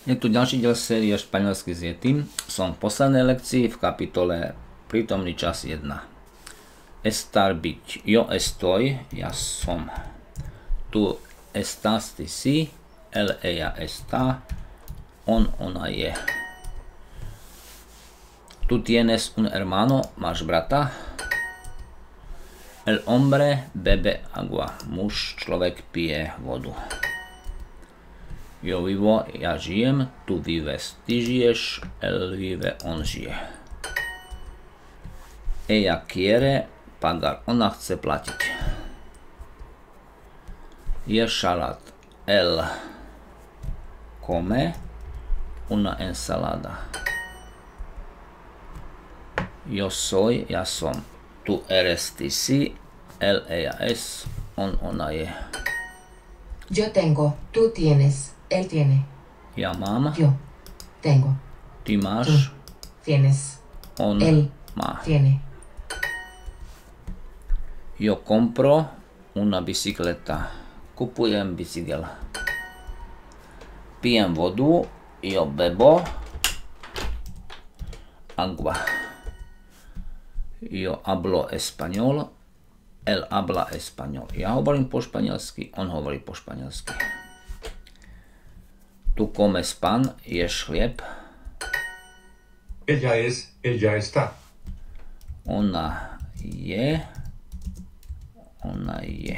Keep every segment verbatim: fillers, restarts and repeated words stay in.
Je tu ďalší diel série Španielsky s Yetim. Som v poslednej lekcii v kapitole Prítomný čas jedna. Estar byť. Yo estoy, ja som. Tu estás, ty si. Él, ella está. On, ona je. Tu tienes un hermano, máš brata. El hombre bebe agua. Muž, človek pije vodu. Yo vivo, ja žijem, tu vives, ty žiješ, él vive, on žije. Ella quiere pagar, ona chce platiť. Je šalát, él come una ensalada. Yo soy, ja som, tu eres, ty si, él, ella es, on, ona je. Yo tengo, tú tienes, él tiene. Ja mám, Yo tengo, ty tú máš, tienes, on él má. tiene. Yo compro una bicicleta. Kupujem bicykel. Pijem vodu. Yo bebo agua. Yo hablo español. Él habla español. Ja hovorím po španielsky, on hovorí po španielsky. Tu comes pan, ješ chlieb. Ella es, ella está. Ona je. Ona je.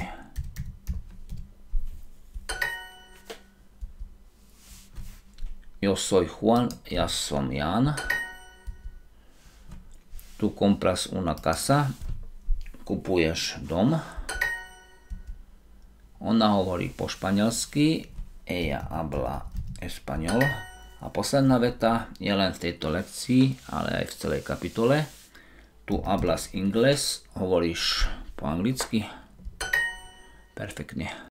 Yo soy Juan, ja som Jan. Tu compras una casa. Kupuješ dom. Ona hovorí po španielsky. Ella habla español. A posledná veta je len v tejto lekcii, ale aj v celej kapitole. Tu hablas inglés, hovoríš po anglicky. Perfektne.